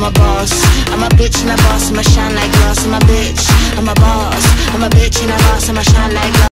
a boss. I'm a bitch and a boss, I'ma shine like glass. I'm a bitch, I'm a boss. I'm a bitch and a boss, I'ma shine like glass.